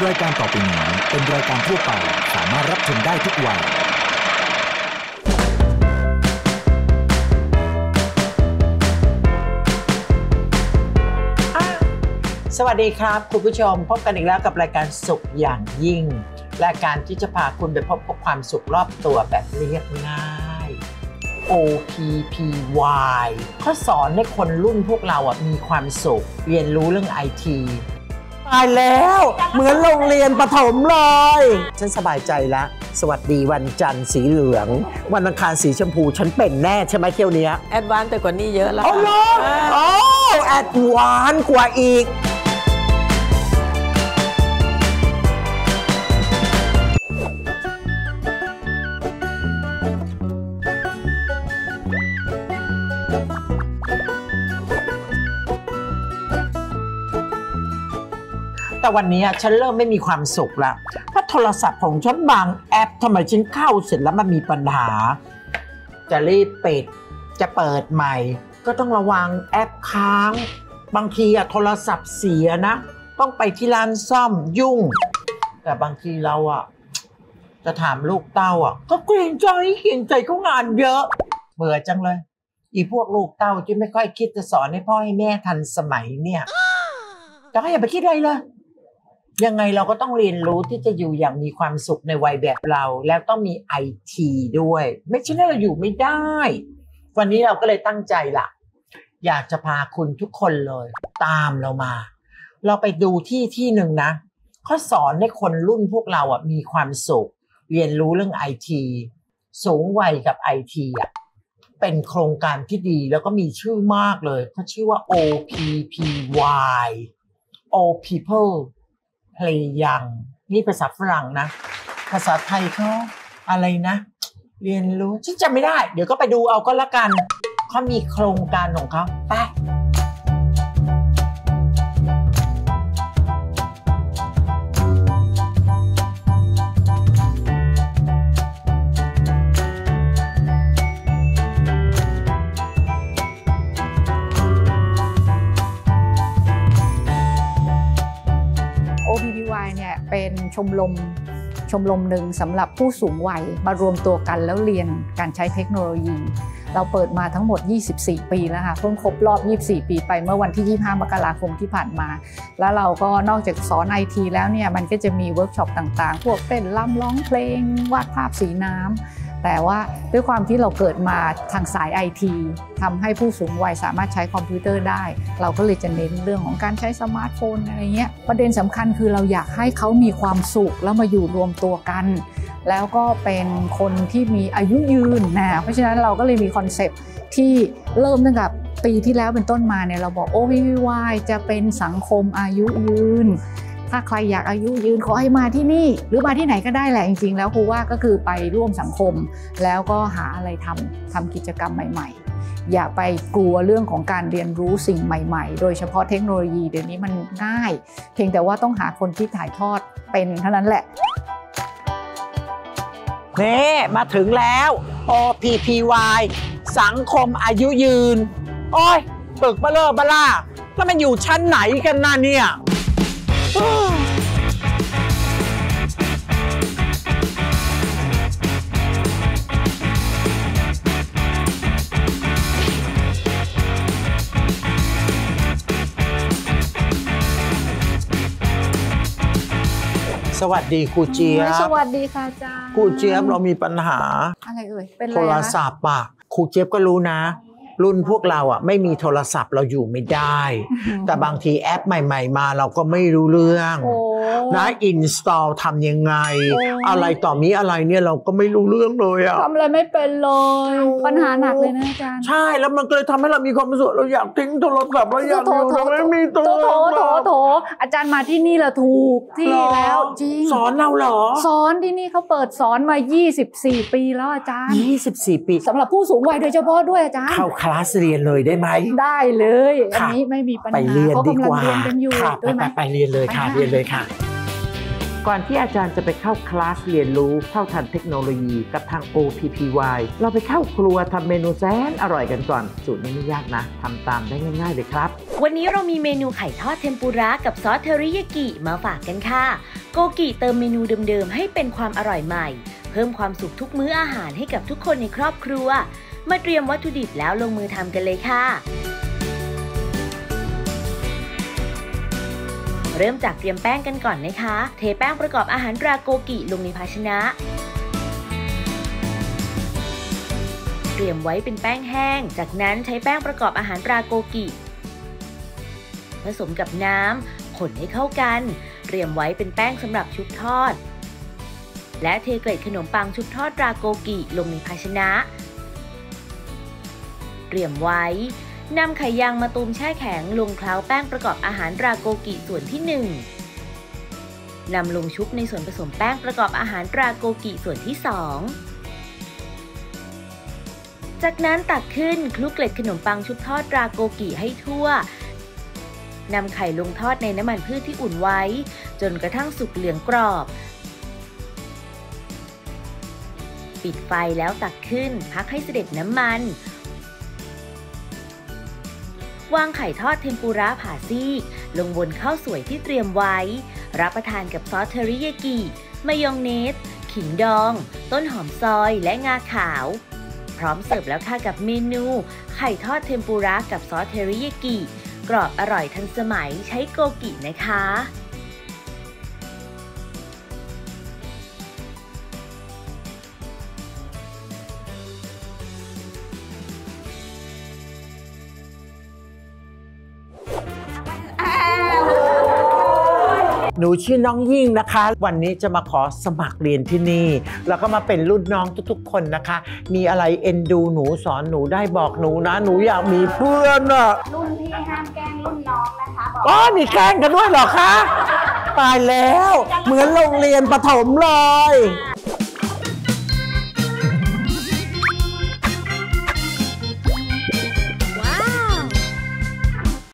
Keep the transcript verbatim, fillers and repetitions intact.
รายการต่อไปนี้เป็นรายการทั่วไปสามารถรับชมได้ทุกวัยสวัสดีครับคุณผู้ชมพบกันอีกแล้วกับรายการสุขอย่างยิ่งรายการที่จะพาคุณไปพบกับความสุขรอบตัวแบบเรียบง่าย โอ พี พี วาย เขาสอนให้คนรุ่นพวกเราอ่ะมีความสุขเรียนรู้เรื่อง ไอ ทีตายแล้วเหมือนโรงเรียนประถมเลยฉันสบายใจแล้วสวัสดีวันจันทร์สีเหลืองวันอังคารสีชมพูฉันเป็นแน่ใช่ไหมเที่ยวนี้แอดวานซ์แต่กว่านี้เยอะแล้วอ๋อเหรออ๋อแอดวานซ์กว่าอีกแต่วันนี้ฉันเริ่มไม่มีความสุขแล้วเพราะโทรศัพท์ของฉันบางแอปทำไมฉันเข้าเสร็จแล้วมันมีปัญหาจะรีบปิดจะเปิดใหม่ก็ต้องระวังแอปค้างบางทีอะโทรศัพท์เสียนะต้องไปที่ร้านซ่อมยุ่งแต่บางทีเราอะจะถามลูกเต้าอะก็เกรงใจเกรงใจเขางานเยอะเบื่อจังเลยอีพวกลูกเต้าที่ไม่ค่อยคิดจะสอนให้พ่อให้แม่ทันสมัยเนี่ยแต่ก็อย่าไปคิดอะไรเลยยังไงเราก็ต้องเรียนรู้ที่จะอยู่อย่างมีความสุขในวัยแบบเราแล้วต้องมี ไอ ที ด้วยไม่ใช่ว่าเราอยู่ไม่ได้วันนี้เราก็เลยตั้งใจล่ะอยากจะพาคุณทุกคนเลยตามเรามาเราไปดูที่ที่หนึ่งนะเขาสอนให้คนรุ่นพวกเราอ่ะมีความสุขเรียนรู้เรื่อง ไอ ที สูงวัยกับ ไอ ที อ่ะเป็นโครงการที่ดีแล้วก็มีชื่อมากเลยเขาชื่อว่า โอ พี พี วาย All People Play Young นี่ภาษาฝรั่งนะภาษาไทยเขาอะไรนะเรียนรู้ฉันจำไม่ได้เดี๋ยวก็ไปดูเอาก็แล้วกันเขามีโครงการของเขาไปเป็นชมรมชมรมหนึ่งสำหรับผู้สูงวัยมารวมตัวกันแล้วเรียนการใช้เทคโนโลยีเราเปิดมาทั้งหมดยี่สิบสี่ปีแล้วค่ะเพิ่งครบรอบยี่สิบสี่ปีไปเมื่อวันที่ยี่สิบห้ามกราคมที่ผ่านมาแล้วเราก็นอกจากสอน ไอ ที แล้วเนี่ยมันก็จะมีเวิร์กช็อปต่างๆพวกเต้นรำร้องเพลงวาดภาพสีน้ำแต่ว่าด้วยความที่เราเกิดมาทางสาย ไอ ที ทำให้ผู้สูงวัยสามารถใช้คอมพิวเตอร์ได้เราก็เลยจะเน้นเรื่องของการใช้สมาร์ทโฟนอะไรเงี้ยประเด็นสำคัญคือเราอยากให้เขามีความสุขแล้วมาอยู่รวมตัวกันแล้วก็เป็นคนที่มีอายุยืนนะเพราะฉะนั้นเราก็เลยมีคอนเซปต์ที่เริ่มตั้งแต่ปีที่แล้วเป็นต้นมาเนี่ยเราบอก โอ พี พี วาย จะเป็นสังคมอายุยืนถ้าใครอยากอายุยืนขอให้มาที่นี่หรือมาที่ไหนก็ได้แหละจริงๆแล้วครูว่าก็คือไปร่วมสังคมแล้วก็หาอะไรทำทำกิจกรรมใหม่ๆอย่าไปกลัวเรื่องของการเรียนรู้สิ่งใหม่ๆโดยเฉพาะเทคโนโลยีเดี๋ยวนี้มันง่ายเพียงแต่ว่าต้องหาคนที่ถ่ายทอดเป็นเท่านั้นแหละนี่มาถึงแล้ว โอ พี พี วาย สังคมอายุยืนโอ้ยตึกเบลอเบล่าแล้วมันอยู่ชั้นไหนกันน่ะเนี่ยสวัสดีครูเจี๊ยบสวัสดีค่ะอาจารย์ครูเจี๊ยบเรามีปัญหาอะไรเอ่ยเป็นอะไรโทรศัพท์อะครูเจี๊ยบก็รู้นะรุ่นพวกเราอ่ะไม่มีโทรศัพท์เราอยู่ไม่ได้แต่บางทีแอปใหม่ๆมาเราก็ไม่รู้เรื่องนะอินสตอลทำยังไงอะไรต่อมีอะไรเนี่ยเราก็ไม่รู้เรื่องเลยอ่ะทำอะไรไม่เป็นเลยปัญหาหนักเลยนะอาจารย์ใช่แล้วมันก็เลยทำให้เรามีความรู้สึกเราอยากทิ้งโทรศัพท์เราอยากอยู่เราไม่มีโทรศัพท์โถโถอาจารย์มาที่นี่ละถูกที่แล้วจริงสอนเราเหรอสอนที่นี่เขาเปิดสอนมายี่สิบสี่ปีแล้วอาจารย์ยี่สิบสี่ปีสำหรับผู้สูงวัยโดยเฉพาะด้วยอาจารย์เข้าคลาสเรียนเลยได้ไหมได้เลยอันนี้ไม่มีปัญหาไปเรียนดีกว่าค่ะไปไปเรียนเลยค่ะเรียนเลยค่ะก่อนที่อาจารย์จะไปเข้าคลาสเรียนรู้เท่าทันเทคโนโลยีกับทาง โอ พี พี วาย เราไปเข้าครัวทำเมนูแสนอร่อยกันก่อนสูตรนี้ไม่ยากนะทำตามได้ง่ายๆเลยครับวันนี้เรามีเมนูไข่ทอดเทมปุระกับซอสเทอริยากิมาฝากกันค่ะโกกิเติมเมนูเดิมๆให้เป็นความอร่อยใหม่เพิ่มความสุขทุกมื้ออาหารให้กับทุกคนในครอบครัวมาเตรียมวัตถุดิบแล้วลงมือทำกันเลยค่ะเริ่มจากเตรียมแป้งกันก่อนนะคะเทแป้งประกอบอาหารตราโกกิลงในภาชนะเตรียมไว้เป็นแป้งแห้งจากนั้นใช้แป้งประกอบอาหารตราโกกิผสมกับน้ำคนให้เข้ากันเตรียมไว้เป็นแป้งสำหรับชุบทอดและเทเกล็ดขนมปังชุบทอดตราโกกิลงในภาชนะเตรียมไว้นำไข่ยางมะตูมแช่แข็งลงเคล้าแป้งประกอบอาหารตราโกกิส่วนที่หนึ่งนำลงชุบในส่วนผสมแป้งประกอบอาหารตราโกกิส่วนที่สองจากนั้นตักขึ้นคลุกเกล็ดขนมปังชุบทอดตราโกกิให้ทั่วนำไข่ลงทอดในน้ำมันพืชที่อุ่นไว้จนกระทั่งสุกเหลืองกรอบปิดไฟแล้วตักขึ้นพักให้เสด็จน้ำมันวางไข่ทอดเทมปุระผ่าซีกลงบนข้าวสวยที่เตรียมไว้รับประทานกับซอสเทริยากิมายองเนสขิงดองต้นหอมซอยและงาขาวพร้อมเสิร์ฟแล้วค่ะกับเมนูไข่ทอดเทมปุระกับซอสเทริยากิกรอบอร่อยทันสมัยใช้โกกินะคะหนูชื่อน้องยิ่งนะคะวันนี้จะมาขอสมัครเรียนที่นี่แล้วก็มาเป็นรุ่นน้องทุกๆคนนะคะมีอะไรเอ็นดูหนูสอนหนูได้บอกหนูนะหนูอยากมีเพื่อนอะรุ่นพี่ห้ามแกล้งรุ่นน้องนะคะบอกอ๋อมีแกล้งกันด้วยเหรอคะตายแล้วเหมือนโรงเรียนประถมเลย